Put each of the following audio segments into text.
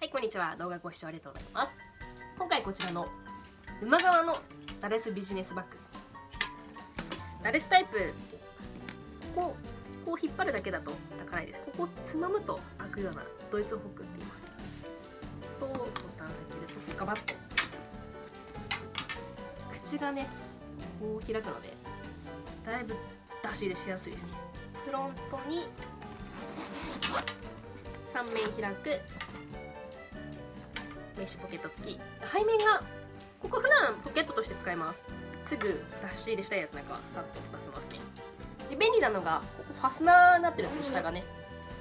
はい、こんにちは。動画ご視聴ありがとうございます。今回こちらの馬側のダレスビジネスバッグです。ダレスタイプ、こう引っ張るだけだと開かないです。ここをつまむと開くようなドイツホックって言います。ボタンだけでガバッと口がねこう開くのでだいぶ出し入れしやすいですね。フロントに3面開くメッシュポケット付き、背面がここ普段ポケットとして使います。すぐ出し入れしたいやつなんかはさっと出せますね。で便利なのがここファスナーになってるんです。下がね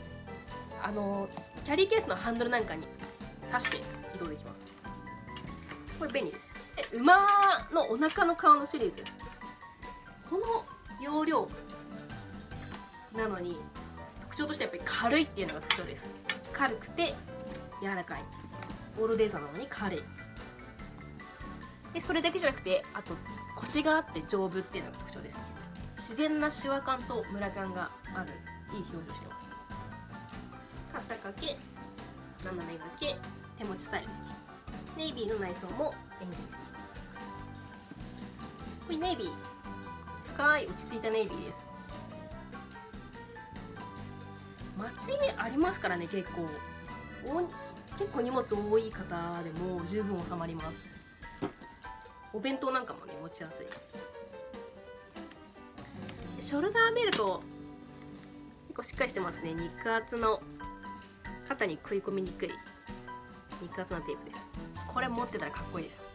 キャリーケースのハンドルなんかに刺して移動できます。これ便利ですよ。馬のお腹の顔のシリーズ、この容量なのに特徴としてやっぱり軽いっていうのが特徴です。軽くて柔らかいオールレーザーなのに軽いで、それだけじゃなくてあとコシがあって丈夫っていうのが特徴ですね。自然なシワ感とムラ感があるいい表情してます。肩掛け、斜め掛け、手持ちスタイルですね。ネイビーの内装もエンジンですね。これネイビー、深い落ち着いたネイビーです。街ありますからね。結構荷物多い方でも十分収まります。お弁当なんかもね持ちやすい。ショルダーベルト結構しっかりしてますね。肉厚の肩に食い込みにくい肉厚なテープです。これ持ってたらかっこいいですよ。